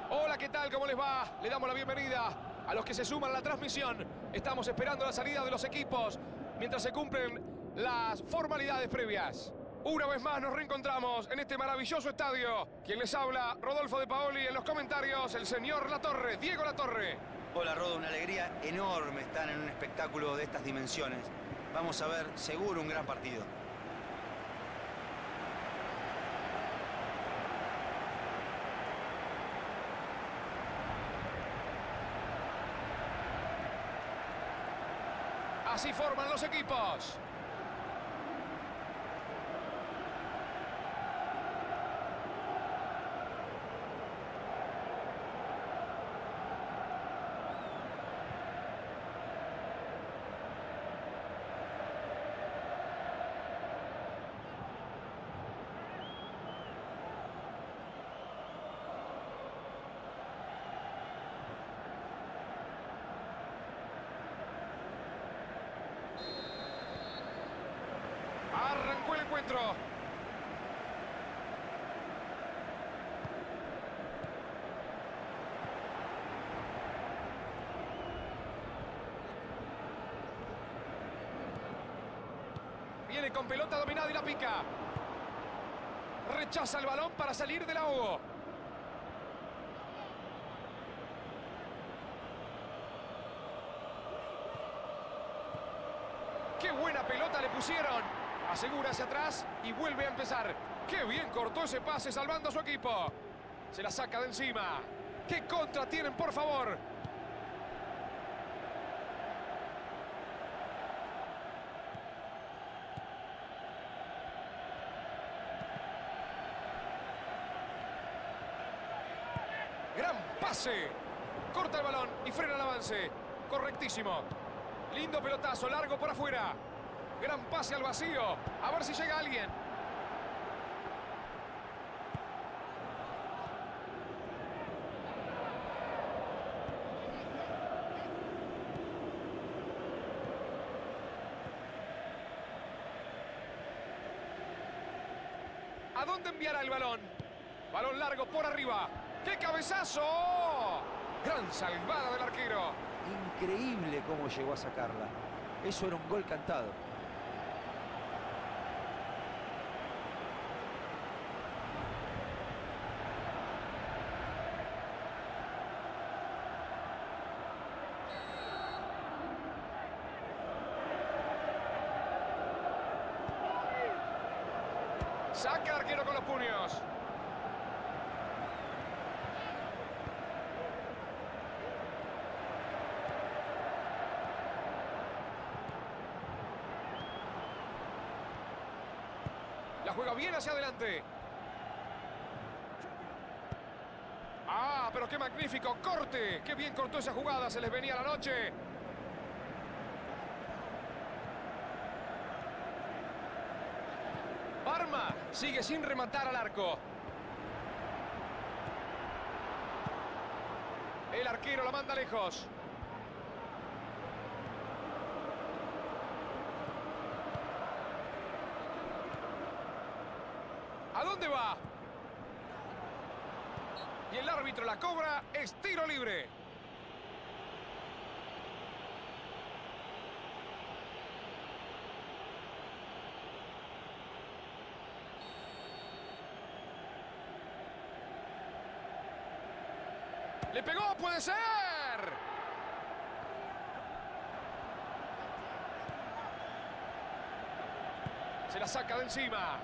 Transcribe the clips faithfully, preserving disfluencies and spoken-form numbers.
Hola, ¿qué tal? ¿Cómo les va? Le damos la bienvenida a los que se suman a la transmisión. Estamos esperando la salida de los equipos mientras se cumplen las formalidades previas. Una vez más nos reencontramos en este maravilloso estadio. Quien les habla, Rodolfo de Paoli, en los comentarios, el señor Latorre, Diego Latorre. Hola, Rodo, una alegría enorme estar en un espectáculo de estas dimensiones. Vamos a ver seguro un gran partido. Así forman los equipos. Arrancó el encuentro. Viene con pelota dominada y la pica. Rechaza el balón para salir del ahogo. ¡Qué buena pelota le pusieron! Asegura hacia atrás y vuelve a empezar. ¡Qué bien cortó ese pase salvando a su equipo! Se la saca de encima. ¡Qué contra tienen, por favor! ¡Gran pase! Corta el balón y frena el avance. Correctísimo. Lindo pelotazo, largo por afuera. Gran pase al vacío. A ver si llega alguien. ¿A dónde enviará el balón? Balón largo por arriba. ¡Qué cabezazo! Gran salvada del arquero. Increíble cómo llegó a sacarla. Eso era un gol cantado. Saca el arquero con los puños. La juega bien hacia adelante. ¡Ah, pero qué magnífico corte! ¡Qué bien cortó esa jugada! Se les venía la noche. Parma sigue sin rematar al arco. El arquero la manda lejos. ¿A dónde va? Y el árbitro la cobra, es tiro libre. ¡Le pegó! ¡Puede ser! Se la saca de encima.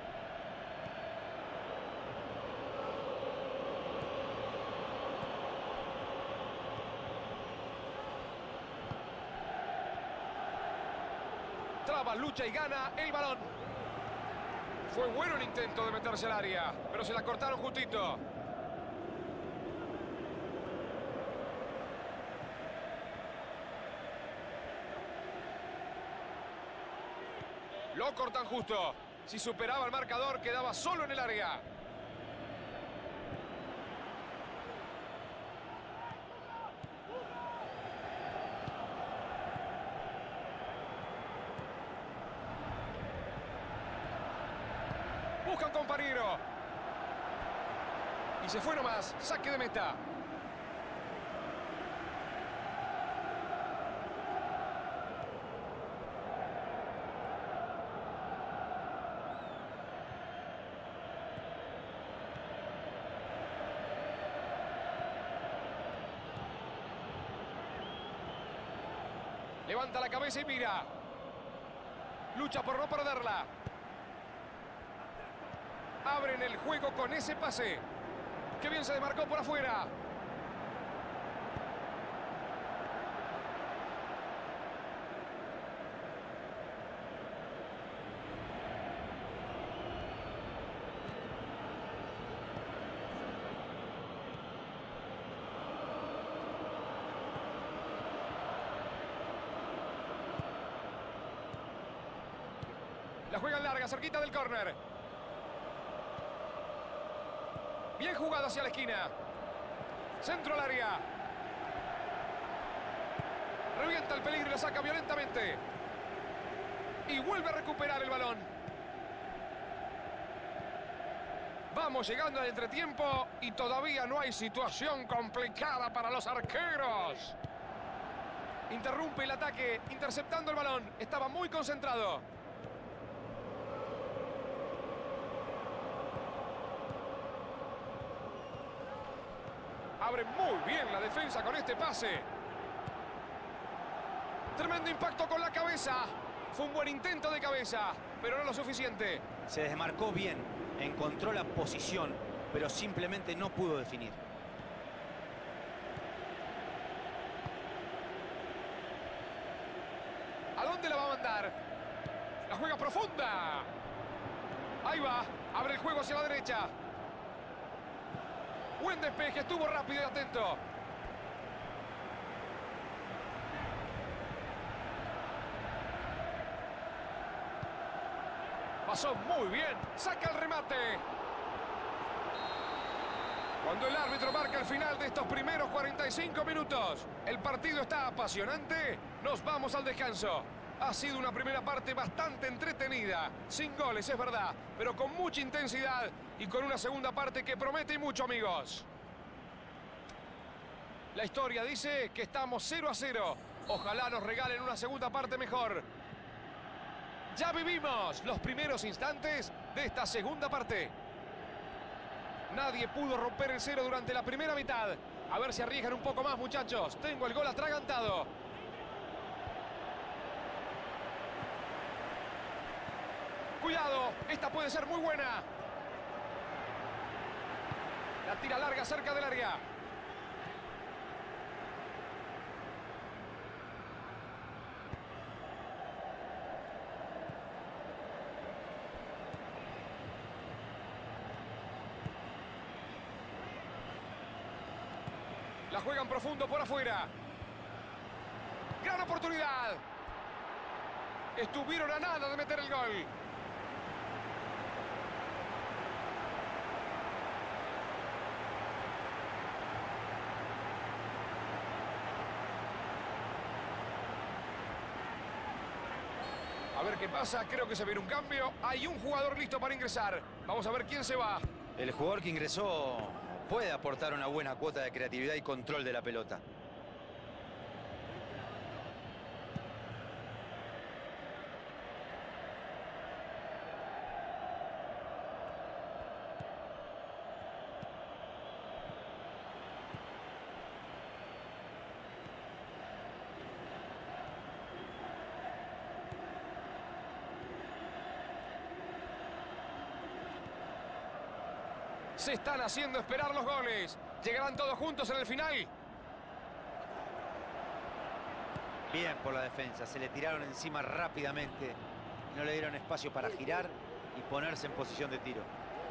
Traba, lucha y gana el balón. Fue bueno el intento de meterse al área, pero se la cortaron justito. Lo cortan justo. Si superaba el marcador, quedaba solo en el área. Busca un compañero. Y se fue nomás, saque de meta. Levanta la cabeza y mira. Lucha por no perderla. Abren el juego con ese pase. ¡Qué bien se demarcó por afuera! La juegan larga, cerquita del córner. Bien jugado hacia la esquina. Centro al área. Revienta el peligro y lo saca violentamente. Y vuelve a recuperar el balón. Vamos llegando al entretiempo y todavía no hay situación complicada para los arqueros. Interrumpe el ataque, interceptando el balón. Estaba muy concentrado. Abre muy bien la defensa con este pase. Tremendo impacto con la cabeza. Fue un buen intento de cabeza, pero no lo suficiente. Se desmarcó bien, encontró la posición, pero simplemente no pudo definir. ¿A dónde la va a mandar? La juega profunda. Ahí va, abre el juego hacia la derecha. Buen despeje, estuvo rápido y atento. Pasó muy bien, saca el remate. Cuando el árbitro marca el final de estos primeros cuarenta y cinco minutos, el partido está apasionante, nos vamos al descanso. Ha sido una primera parte bastante entretenida, sin goles, es verdad, pero con mucha intensidad y con una segunda parte que promete mucho, amigos. La historia dice que estamos cero a cero. Ojalá nos regalen una segunda parte mejor. Ya vivimos los primeros instantes de esta segunda parte. Nadie pudo romper el cero durante la primera mitad. A ver si arriesgan un poco más, muchachos. Tengo el gol atragantado. Cuidado, esta puede ser muy buena. La tira larga cerca del área. La juegan profundo por afuera. Gran oportunidad. Estuvieron a nada de meter el gol. A ver qué pasa, creo que se viene un cambio. Hay un jugador listo para ingresar. Vamos a ver quién se va. El jugador que ingresó puede aportar una buena cuota de creatividad y control de la pelota. Se están haciendo esperar los goles. ¿Llegarán todos juntos en el final? Bien por la defensa, se le tiraron encima rápidamente. No le dieron espacio para girar y ponerse en posición de tiro.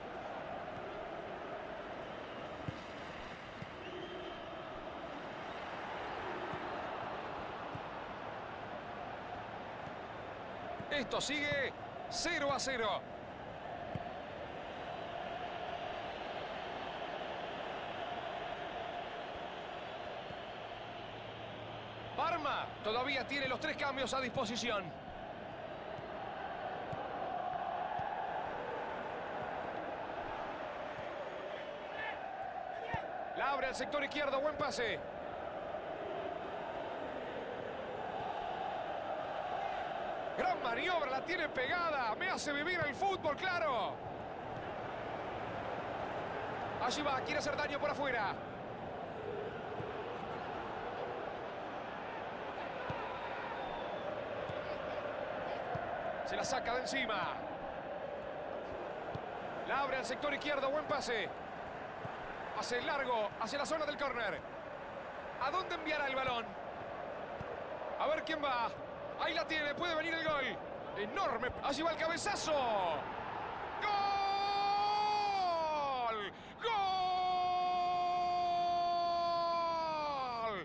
Esto sigue cero a cero. Parma todavía tiene los tres cambios a disposición. La abre al sector izquierdo, buen pase. Gran maniobra, la tiene pegada. Me hace vivir el fútbol, claro. Allí va, quiere hacer daño por afuera. Se la saca de encima. La abre al sector izquierdo, buen pase. Pase largo hacia la zona del córner. ¿A dónde enviará el balón? A ver quién va. Ahí la tiene, puede venir el gol. Enorme, allí va el cabezazo. ¡Gol! ¡Gol!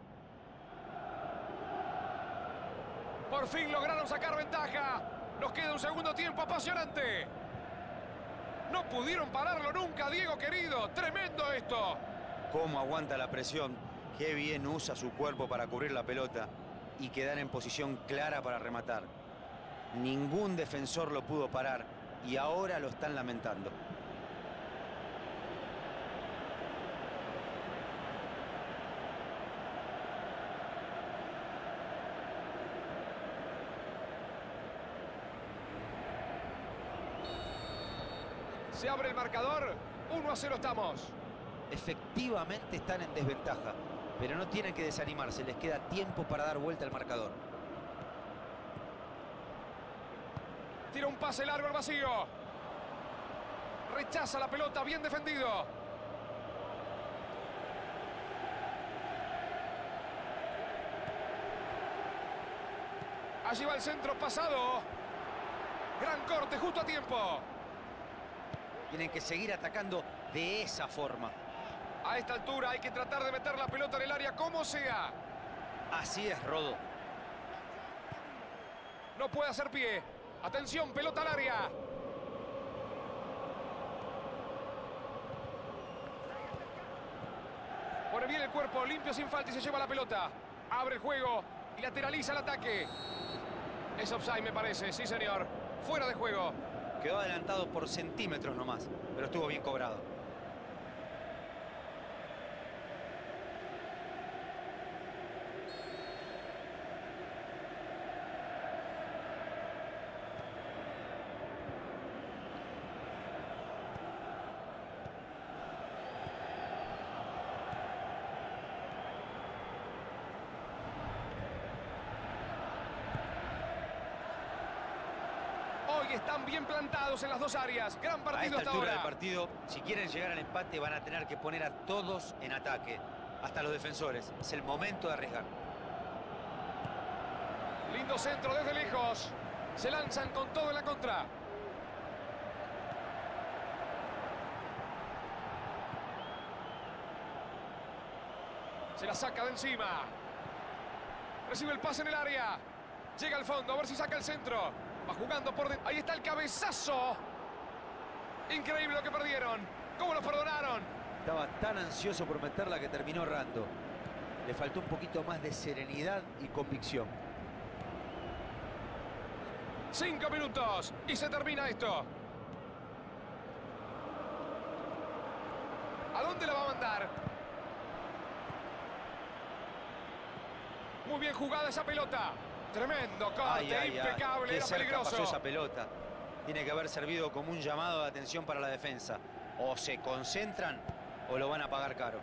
Por fin lograron sacar ventaja. Nos queda un segundo tiempo apasionante. No pudieron pararlo nunca, Diego querido. Tremendo esto. Cómo aguanta la presión. Qué bien usa su cuerpo para cubrir la pelota y quedar en posición clara para rematar. Ningún defensor lo pudo parar y ahora lo están lamentando. Se abre el marcador, uno a cero estamos. Efectivamente están en desventaja, pero no tienen que desanimarse, les queda tiempo para dar vuelta al marcador. Tira un pase largo al vacío. Rechaza la pelota, bien defendido. Allí va el centro pasado. Gran corte, justo a tiempo. Tienen que seguir atacando de esa forma. A esta altura hay que tratar de meter la pelota en el área como sea. Así es, Rodo. No puede hacer pie. Atención, pelota al área. Pone bien el cuerpo, limpio sin falta y se lleva la pelota. Abre el juego y lateraliza el ataque. Es offside, me parece, sí señor. Fuera de juego. Quedó adelantado por centímetros nomás, pero estuvo bien cobrado. Hoy están bien plantados en las dos áreas. Gran A partido esta hasta altura ahora. del partido, si quieren llegar al empate, van a tener que poner a todos en ataque, hasta los defensores. Es el momento de arriesgar. Lindo centro desde lejos. Se lanzan con todo en la contra. Se la saca de encima. Recibe el pase en el área. Llega al fondo, a ver si saca el centro. Va jugando por dentro. Ahí está el cabezazo. Increíble lo que perdieron. ¿Cómo los perdonaron? Estaba tan ansioso por meterla que terminó errando. Le faltó un poquito más de serenidad y convicción. Cinco minutos y se termina esto. ¿A dónde la va a mandar? Muy bien jugada esa pelota. Tremendo corte, Ay, ay, ay. impecable, Qué era cerca peligroso. pasó esa pelota. Tiene que haber servido como un llamado de atención para la defensa. O se concentran o lo van a pagar caro.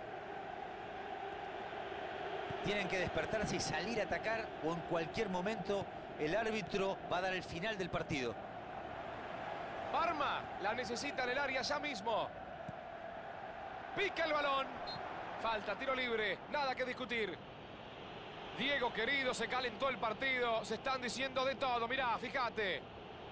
Tienen que despertarse y salir a atacar, o en cualquier momento el árbitro va a dar el final del partido. Parma la necesita en el área ya mismo. Pica el balón. Falta, tiro libre, nada que discutir. Diego querido, se calentó el partido. Se están diciendo de todo, mirá, fíjate.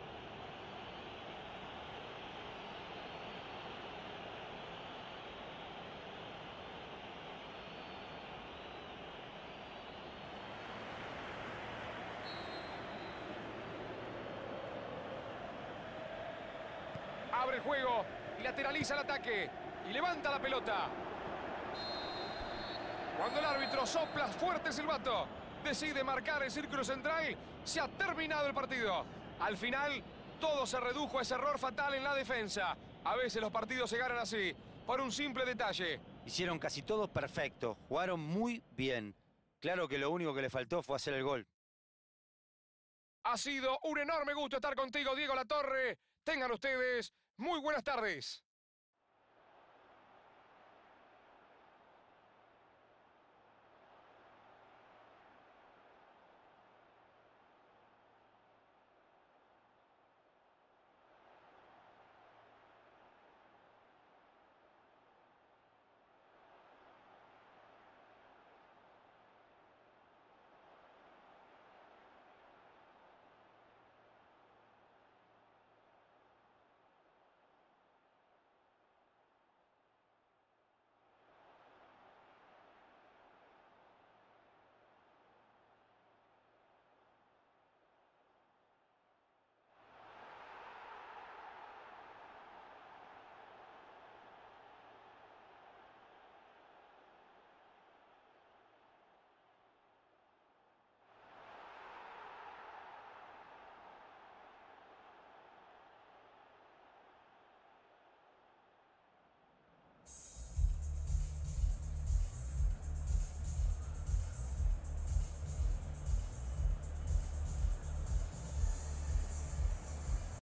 Abre el juego y lateraliza el ataque. Y levanta la pelota. Cuando el árbitro sopla fuerte el silbato, decide marcar el círculo central, se ha terminado el partido. Al final, todo se redujo a ese error fatal en la defensa. A veces los partidos se ganan así, por un simple detalle. Y Hicieron casi todo perfecto, jugaron muy bien. Claro que lo único que le faltó fue hacer el gol. Ha sido un enorme gusto estar contigo, Diego Latorre. Tengan ustedes muy buenas tardes.